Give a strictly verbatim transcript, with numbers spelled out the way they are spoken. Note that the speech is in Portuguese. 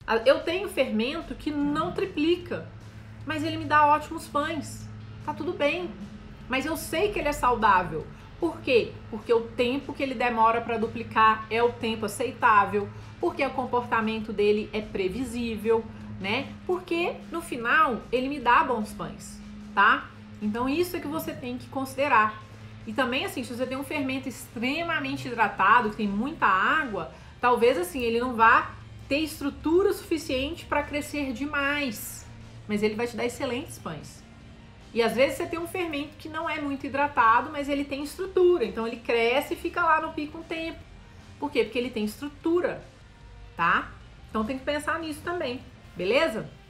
Eu tenho fermento que não triplica, mas ele me dá ótimos pães. Tá tudo bem, mas eu sei que ele é saudável. Por quê? Porque o tempo que ele demora para duplicar é o tempo aceitável, porque o comportamento dele é previsível, né? Porque no final ele me dá bons pães, tá? Então isso é que você tem que considerar. E também assim, se você tem um fermento extremamente hidratado, que tem muita água, talvez assim ele não vá ter estrutura suficiente para crescer demais, mas ele vai te dar excelentes pães. E às vezes você tem um fermento que não é muito hidratado, mas ele tem estrutura, então ele cresce e fica lá no pico um tempo. Por quê? Porque ele tem estrutura, tá? Então tem que pensar nisso também, beleza?